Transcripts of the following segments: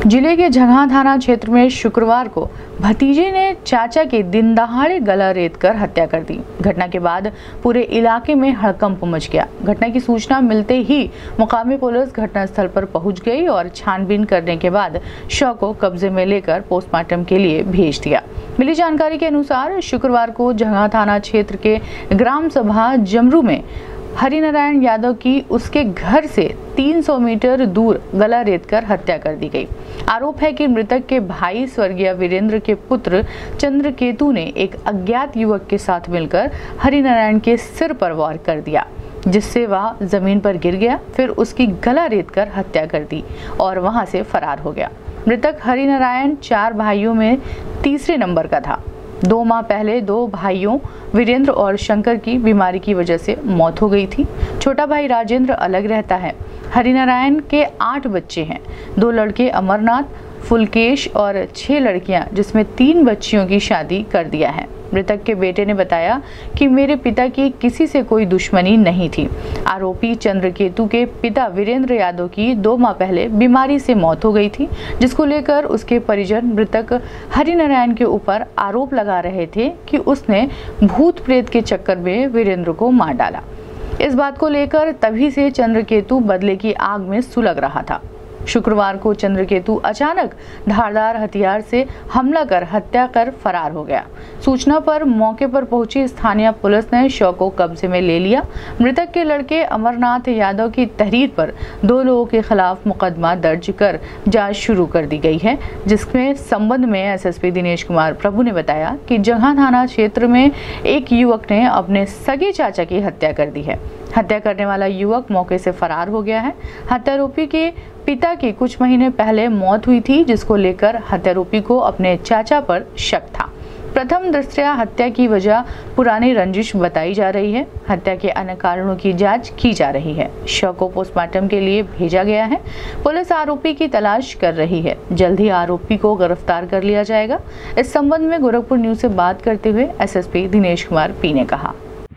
जिले के झंगा थाना क्षेत्र में शुक्रवार को भतीजे ने चाचा की दिन दहाड़े गला रेत कर हत्या कर दी। घटना के बाद पूरे इलाके में हड़कंप मच गया। घटना की सूचना मिलते ही मुकामी पुलिस घटनास्थल पर पहुंच गई और छानबीन करने के बाद शव को कब्जे में लेकर पोस्टमार्टम के लिए भेज दिया। मिली जानकारी के अनुसार शुक्रवार को झंगा थाना क्षेत्र के ग्राम सभा जमरू में हरिनारायण यादव की उसके घर से 300 मीटर दूर गला रेत कर हत्या कर दी गई। आरोप है कि मृतक के भाई स्वर्गीय वीरेंद्र के पुत्र चंद्रकेतु ने एक अज्ञात युवक के साथ मिलकर हरिनारायण के सिर पर वार कर दिया, जिससे वह जमीन पर गिर गया। फिर उसकी गला रेत कर हत्या कर दी और वहां से फरार हो गया। मृतक हरिनारायण 4 भाइयों में तीसरे नंबर का था। 2 माह पहले 2 भाइयों वीरेंद्र और शंकर की बीमारी की वजह से मौत हो गई थी। छोटा भाई राजेंद्र अलग रहता है। हरिनारायण के 8 बच्चे हैं, 2 लड़के अमरनाथ, फुलकेश और 6 लड़कियां, जिसमें 3 बच्चियों की शादी कर दिया है। मृतक के बेटे ने बताया कि मेरे पिता की किसी से कोई दुश्मनी नहीं थी। आरोपी चंद्रकेतु के पिता वीरेंद्र यादव की 2 माह पहले बीमारी से मौत हो गई थी, जिसको लेकर उसके परिजन मृतक हरिनारायण के ऊपर आरोप लगा रहे थे कि उसने भूत प्रेत के चक्कर में वीरेंद्र को मार डाला। इस बात को लेकर तभी से चंद्रकेतु बदले की आग में सुलग रहा था। शुक्रवार को चंद्रकेतु अचानक धारदार हथियार से हमला कर हत्या कर फरार हो गया। सूचना पर मौके पर पहुंची स्थानीय पुलिस ने शव को कब्जे में ले लिया। मृतक के लड़के अमरनाथ यादव की तहरीर पर 2 लोगों के खिलाफ मुकदमा दर्ज कर जांच शुरू कर दी गई है, जिसमें संबंध में एसएसपी दिनेश कुमार प्रभु ने बताया कि झंगा थाना क्षेत्र में एक युवक ने अपने सगे चाचा की हत्या कर दी है। हत्या करने वाला युवक मौके से फरार हो गया है। हत्यारोपी के पिता की कुछ महीने पहले मौत हुई थी, जिसको लेकर हत्यारोपी को अपने चाचा पर शक था। प्रथम दृष्टया हत्या की वजह पुरानी रंजिश बताई जा रही है। हत्या के अन्य कारणों की जांच की जा रही है। शव को पोस्टमार्टम के लिए भेजा गया है। पुलिस आरोपी की तलाश कर रही है। जल्द ही आरोपी को गिरफ्तार कर लिया जाएगा। इस संबंध में गोरखपुर न्यूज से बात करते हुए एसएसपी दिनेश कुमार पी ने कहा।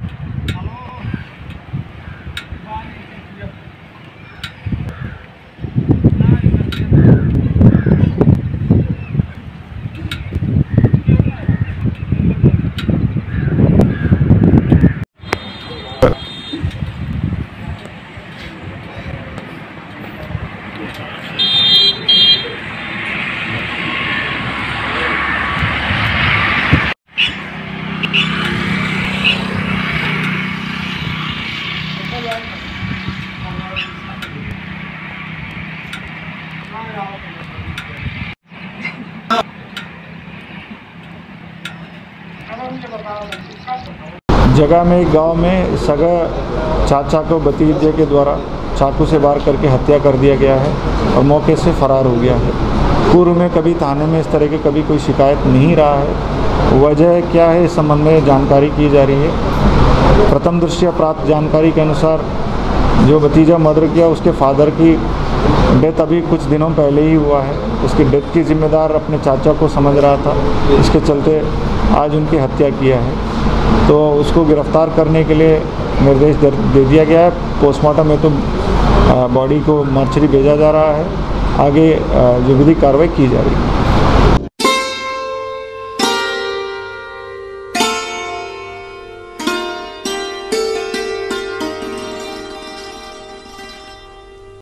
जगह में एक गांव में सगा चाचा को भतीजे के द्वारा चाकू से वार करके हत्या कर दिया गया है और मौके से फरार हो गया है। पूर्व में कभी थाने में इस तरह की कभी कोई शिकायत नहीं रहा है। वजह क्या है, इस संबंध में जानकारी की जा रही है। प्रथम दृष्टया प्राप्त जानकारी के अनुसार जो भतीजा मर्डर किया उसके फादर की डेथ अभी कुछ दिनों पहले ही हुआ है। उसकी डेथ की जिम्मेदार अपने चाचा को समझ रहा था, इसके चलते आज उनकी हत्या किया है। तो उसको गिरफ्तार करने के लिए निर्देश दे दिया गया है। पोस्टमार्टम में तो बॉडी को मर्चरी भेजा जा रहा है। आगे जो विधिक कार्रवाई की जा रही है।